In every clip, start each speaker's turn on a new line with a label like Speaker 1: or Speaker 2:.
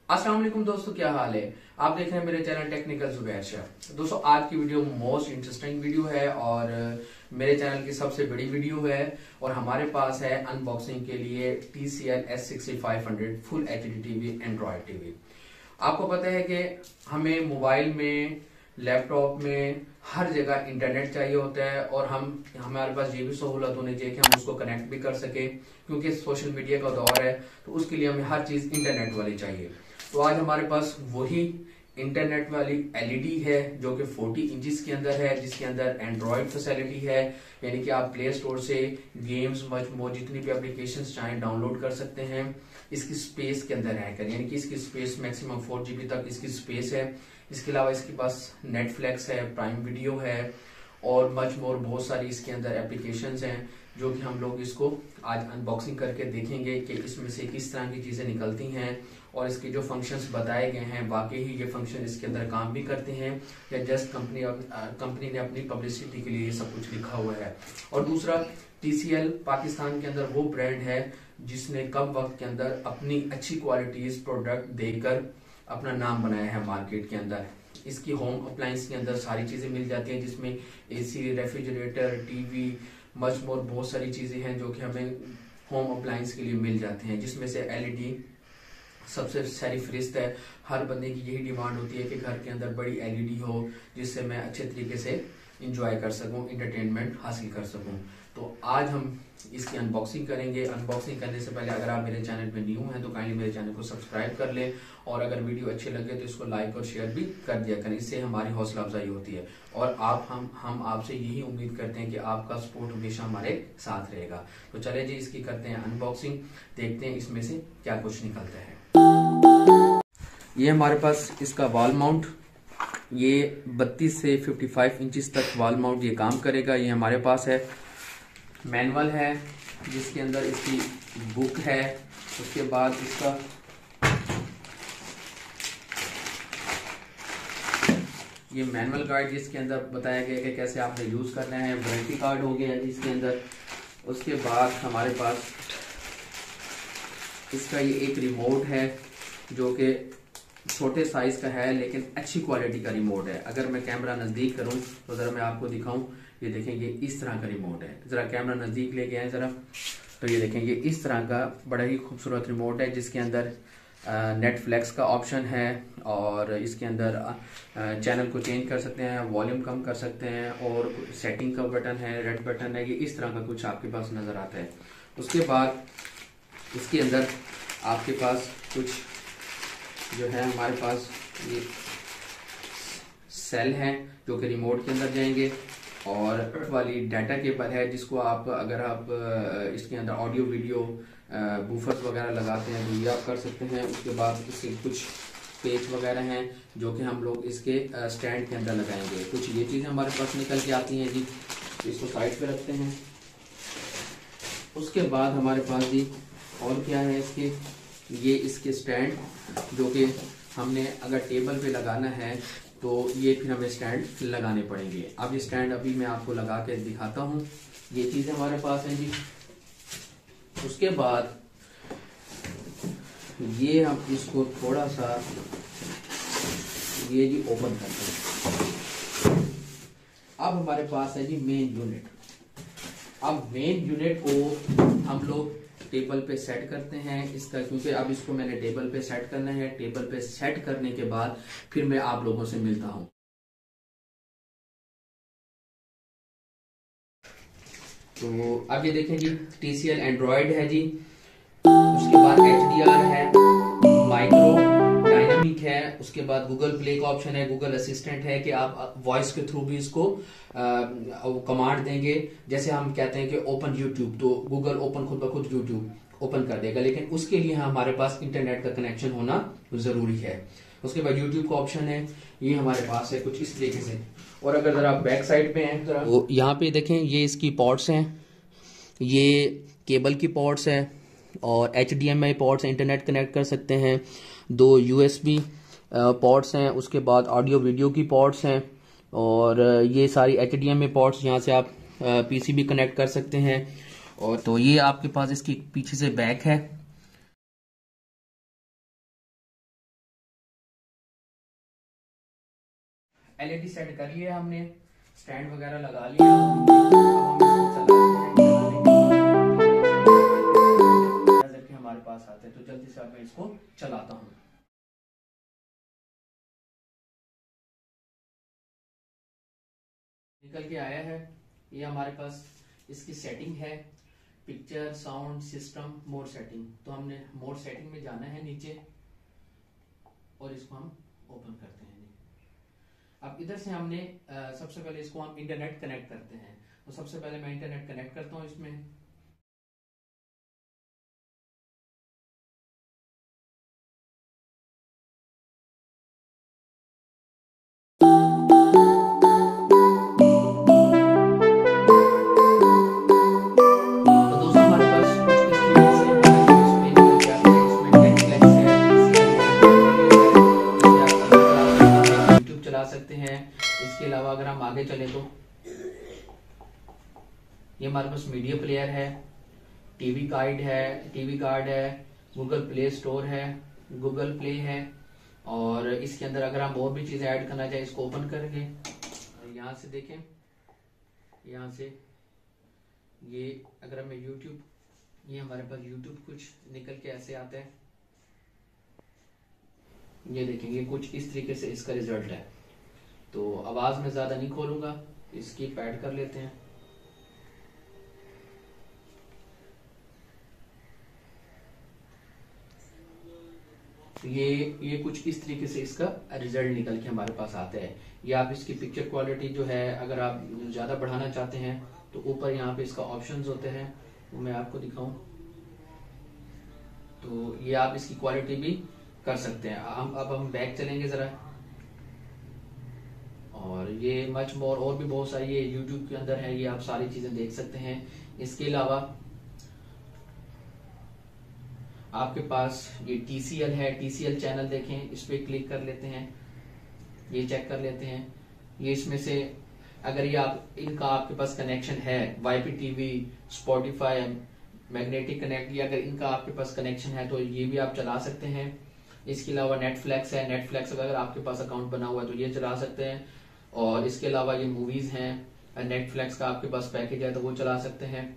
Speaker 1: अस्सलाम वालेकुम दोस्तों, क्या हाल है। आप देख रहे हैं मेरे चैनल टेक्निकल जुबैर शाह। दोस्तों आज की वीडियो मोस्ट इंटरेस्टिंग वीडियो है और मेरे चैनल की सबसे बड़ी वीडियो है और हमारे पास है अनबॉक्सिंग के लिए TCL S6500 full HD TV android TV. आपको पता है कि हमें मोबाइल में, लैपटॉप में हर जगह इंटरनेट चाहिए होता है और हमारे पास ये भी सहूलत होनी चाहिए कि हम उसको कनेक्ट भी कर सके, क्योंकि सोशल मीडिया का दौर है तो उसके लिए हमें हर चीज इंटरनेट वाली चाहिए। तो आज हमारे पास वही इंटरनेट वाली LED है जो कि 40 इंचेस के अंदर है, जिसके अंदर एंड्रॉयड फैसिलिटी है, यानी कि आप प्ले स्टोर से गेम्स जितनी भी एप्लीकेशंस चाहें डाउनलोड कर सकते हैं। इसकी स्पेस के अंदर रहकर, यानी कि इसकी स्पेस मैक्सिमम 4 GB तक इसकी स्पेस है। इसके अलावा इसके पास नेटफ्लिक्स है, प्राइम वीडियो है और मच मोर बहुत सारी इसके अंदर एप्लीकेशंस हैं जो कि हम लोग इसको आज अनबॉक्सिंग करके देखेंगे कि इसमें से किस तरह की चीजें निकलती हैं और इसके जो फंक्शंस बताए गए हैं वाकई ही ये फंक्शन इसके अंदर काम भी करते हैं या जस्ट कंपनी ने अपनी पब्लिसिटी के लिए ये सब कुछ लिखा हुआ है। और दूसरा, TCL पाकिस्तान के अंदर वो ब्रांड है जिसने कम वक्त के अंदर अपनी अच्छी क्वालिटीज प्रोडक्ट देकर अपना नाम बनाया है मार्केट के अंदर। इसकी होम अप्लायंस के अंदर सारी चीजें मिल जाती हैं, जिसमें AC, refrigerator, TV, much more बहुत सारी चीजें हैं जो कि हमें होम अप्लायंस के लिए मिल जाते हैं, जिसमें से LED सबसे सारी फहरिस्त है। हर बंदे की यही डिमांड होती है कि घर के अंदर बड़ी LED हो जिससे मैं अच्छे तरीके से इंजॉय कर सकूं, इंटरटेनमेंट हासिल कर सकूं। तो आज हम इसकी अनबॉक्सिंग करेंगे। अनबॉक्सिंग करने से पहले अगर आप मेरे चैनल पे न्यू हैं तो काइंडली मेरे चैनल को सब्सक्राइब कर लें और अगर वीडियो अच्छे लगे तो इसको लाइक और शेयर भी कर दिया करें, इससे हमारी हौसला अफजाई होती है। और हम आपसे यही उम्मीद करते हैं कि आपका सपोर्ट हमेशा हमारे साथ रहेगा। तो चले जी, इसकी करते हैं अनबॉक्सिंग, देखते हैं इसमें से क्या कुछ निकलता है। ये हमारे पास इसका वॉल माउंट, ये 32 से 55 इंचेस तक वॉल माउंट ये काम करेगा। ये हमारे पास है। मैनुअल है जिसके अंदर इसकी बुक है। उसके बाद इसका ये मैनुअल गाइड जिसके अंदर बताया गया कि कैसे आपने यूज करना है। वारंटी कार्ड हो गया इसके अंदर। उसके बाद हमारे पास इसका ये एक रिमोट है जो कि छोटे साइज का है लेकिन अच्छी क्वालिटी का रिमोट है। अगर मैं कैमरा नजदीक करूं तो जरा मैं आपको दिखाऊं, ये देखेंगे इस तरह का रिमोट है। जरा कैमरा नजदीक लेके आए जरा, तो ये देखेंगे इस तरह का बड़ा ही खूबसूरत रिमोट है जिसके अंदर नेटफ्लिक्स का ऑप्शन है और इसके अंदर चैनल को चेंज कर सकते हैं, वॉल्यूम कम कर सकते हैं और सेटिंग का बटन है, रेड बटन है। ये इस तरह का कुछ आपके पास नजर आता है। उसके बाद इसके अंदर आपके पास कुछ जो है, हमारे पास ये सेल हैं जो कि रिमोट के अंदर जाएंगे और वाली डाटा केबल है जिसको आप अगर आप इसके अंदर ऑडियो वीडियो बूफर्स वगैरह लगाते हैं तो ये आप कर सकते हैं। उसके बाद इसके कुछ पेच वगैरह हैं जो कि हम लोग इसके स्टैंड के अंदर लगाएंगे। कुछ ये चीज़ें हमारे पास निकल के आती हैं जी, तो इसको साइड पे रखते हैं। उसके बाद हमारे पास जी और क्या है, इसके स्टैंड जो कि हमने अगर टेबल पे लगाना है तो ये फिर हमें स्टैंड लगाने पड़ेंगे। अब ये स्टैंड अभी मैं आपको लगा के दिखाता हूँ। ये चीजें हमारे पास हैं जी। उसके बाद ये हम इसको थोड़ा सा ये जी ओपन करते हैं। अब हमारे पास है जी मेन यूनिट। अब मेन यूनिट को हम लोग टेबल पे सेट करते हैं इसका, क्योंकि अब इसको मैंने टेबल पे सेट करना है। टेबल पे सेट करने के बाद फिर मैं आप लोगों से मिलता हूं। तो अब ये देखें जी, TCL एंड्रॉयड है जी। उसके बाद HDR है, माइक्रो डायनामिक है। उसके बाद गूगल प्ले का ऑप्शन है, गूगल असिस्टेंट है कि आप वॉइस के थ्रू भी इसको कमांड देंगे। जैसे हम कहते हैं कि ओपन यूट्यूब, तो गूगल ओपन खुद ब खुद यूट्यूब ओपन कर देगा, लेकिन उसके लिए हमारे पास इंटरनेट का कनेक्शन होना जरूरी है। उसके बाद यूट्यूब का ऑप्शन है, ये हमारे पास है कुछ इस तरीके से। और अगर जरा बैक साइड पे हैं तो यहाँ पे देखें, ये इसकी पोर्ट्स हैं, ये केबल की पोर्ट्स है और HDMI पोर्ट्स हैं, इंटरनेट कनेक्ट कर सकते हैं। 2 USB पोर्ट्स हैं। उसके बाद ऑडियो वीडियो की पोर्ट्स हैं और ये सारी HDMI पोर्ट्स, यहाँ से आप PCB कनेक्ट कर सकते हैं। और तो ये आपके पास इसकी पीछे से बैक है एलईडी सेट कर लिया हमने, स्टैंड वगैरह लगा लिया। अब हम इसको हमारे पास आते हैं, तो जल्दी से अब मैं इसको चलाता हूँ। निकल के आया है, ये हमारे पास इसकी सेटिंग है, picture, sound system, mode setting. तो हमने मोड सेटिंग में जाना है नीचे और इसको हम ओपन करते हैं। अब इधर से हमने सबसे पहले इसको हम इंटरनेट कनेक्ट करते हैं। तो सबसे पहले मैं इंटरनेट कनेक्ट करता हूँ इसमें। सकते हैं। इसके अलावा अगर हम आगे चले तो ये हमारे पास मीडिया प्लेयर है, टीवी कार्ड है, गूगल प्ले स्टोर है, गूगल प्ले है, और इसके अंदर अगर हम और भी चीजें ऐड करना चाहें इसको ओपन करेंगे। यहाँ से देखें, यहाँ से ये अगर हमें यूट्यूब, ये हमारे पास यूट्यूब कुछ निकल के ऐसे आता है, ये देखेंगे कुछ इस तरीके से इसका रिजल्ट है। तो आवाज में ज्यादा नहीं खोलूंगा, इसकी पैड कर लेते हैं। तो ये कुछ इस तरीके से इसका रिजल्ट निकल के हमारे पास आता है। ये आप इसकी पिक्चर क्वालिटी जो है अगर आप ज्यादा बढ़ाना चाहते हैं तो ऊपर यहाँ पे इसका ऑप्शंस होते हैं, वो मैं आपको दिखाऊं। तो ये आप इसकी क्वालिटी भी कर सकते हैं। अब हम बैक चलेंगे जरा, और ये मच मोर और भी बहुत सारी ये YouTube के अंदर है, ये आप सारी चीजें देख सकते हैं। इसके अलावा आपके पास ये TCL है, TCL चैनल देखें, इस पे क्लिक कर लेते हैं, ये चेक कर लेते हैं। ये इसमें से अगर ये इनका आपके पास कनेक्शन है, YPTV, Spotify, मैग्नेटिक कनेक्ट, ये अगर इनका आपके पास कनेक्शन है तो ये भी आप चला सकते हैं। इसके अलावा नेटफ्लिक्स है, नेटफ्लिक्स अगर आपके पास अकाउंट बना हुआ है तो ये चला सकते हैं। और इसके अलावा ये मूवीज हैं, नेटफ्लिक्स का आपके पास पैकेज है तो वो चला सकते हैं।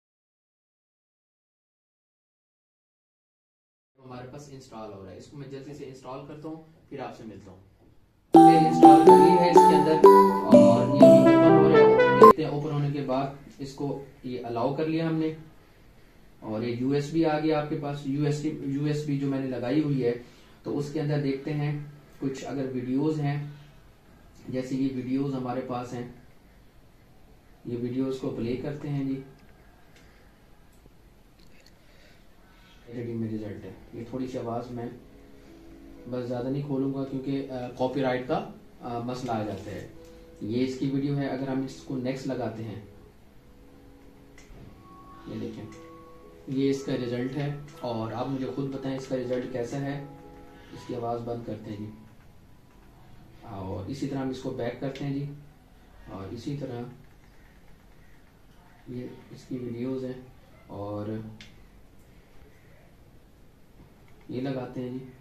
Speaker 1: हमारे पास इंस्टॉल हो रहा है, इसको मैं जल्दी से इंस्टॉल करता हूँ, फिर आपसे मिलता हूँ। इंस्टॉल कर लिया है इसके अंदर, और ये भी ओपन हो रहा है। देखते हैं ओपन होने के बाद इसको ये अलाउ कर लिया हमने, और ये USB आ गया आपके पास। USB जो मैंने लगाई हुई है, तो उसके अंदर देखते हैं कुछ अगर वीडियोस हैं, जैसे ये वीडियोस हमारे पास हैं, ये वीडियोस को प्ले करते हैं जी। रेडी में रिजल्ट है, ये थोड़ी सी आवाज में बस ज्यादा नहीं खोलूंगा क्योंकि कॉपीराइट का मसला आ जाता है। ये इसकी वीडियो है। अगर हम इसको नेक्स्ट लगाते हैं, ये देखें, ये इसका रिजल्ट है, और आप मुझे खुद बताएं इसका रिजल्ट कैसा है। इसकी आवाज बंद करते हैं जी, और इसी तरह हम इसको बैक करते हैं जी, और इसी तरह ये इसकी वीडियोस हैं, और ये लगाते हैं जी।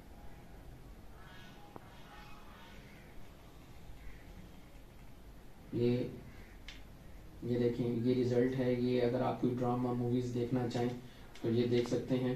Speaker 1: ये देखें, ये रिजल्ट है। ये अगर आप कोई ड्रामा मूवीज देखना चाहें तो ये देख सकते हैं।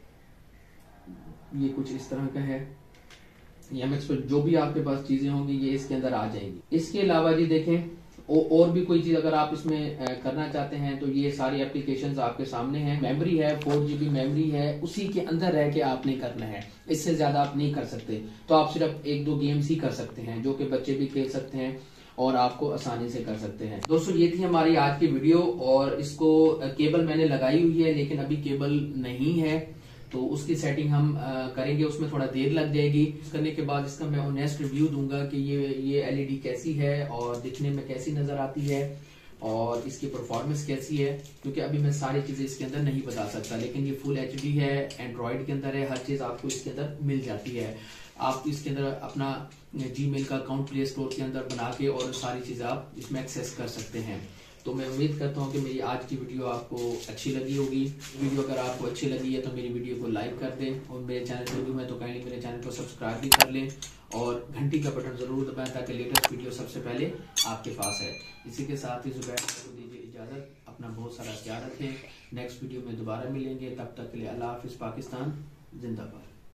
Speaker 1: ये कुछ इस तरह का है। MX पर जो भी आपके पास चीजें होंगी ये इसके अंदर आ जाएंगी। इसके अलावा जी देखें, और भी कोई चीज अगर आप इसमें करना चाहते हैं तो ये सारी एप्लीकेशंस आपके सामने हैं। मेमोरी है, 4GB मेमोरी है, उसी के अंदर रह के आपने करना है, इससे ज्यादा आप नहीं कर सकते। तो आप सिर्फ 1-2 गेम्स ही कर सकते हैं, जो कि बच्चे भी खेल सकते हैं और आपको आसानी से कर सकते हैं। दोस्तों, ये थी हमारी आज की वीडियो, और इसको केबल मैंने लगाई हुई है, लेकिन अभी केबल नहीं है, तो उसकी सेटिंग हम करेंगे, उसमें थोड़ा देर लग जाएगी। करने के बाद इसका मैं ऑनेस्ट रिव्यू दूंगा कि ये LED कैसी है और दिखने में कैसी नजर आती है और इसकी परफॉर्मेंस कैसी है, क्योंकि अभी मैं सारी चीजें इसके अंदर नहीं बता सकता। लेकिन ये फुल HD है, एंड्रॉइड के अंदर है, हर चीज आपको इसके अंदर मिल जाती है। आप इसके अंदर अपना Gmail का अकाउंट प्ले स्टोर के अंदर बना के और सारी चीजें आप इसमें एक्सेस कर सकते हैं। तो मैं उम्मीद करता हूँ कि मेरी आज की वीडियो आपको अच्छी लगी होगी। वीडियो अगर आपको अच्छी लगी है तो मेरी वीडियो को लाइक कर दें, और मेरे चैनल पर न्यू है तो काइंडली मेरे चैनल को सब्सक्राइब भी कर लें, और घंटी का बटन जरूर दबाएं ताकि लेटेस्ट वीडियो सबसे पहले आपके पास है। इसी के साथ ही जुबैर को दीजिए इजाजत, अपना बहुत सारा ख्याल रखें। नेक्स्ट वीडियो में दोबारा मिलेंगे, तब तक के लिए अल्लाह हाफिज। पाकिस्तान जिंदाबाद।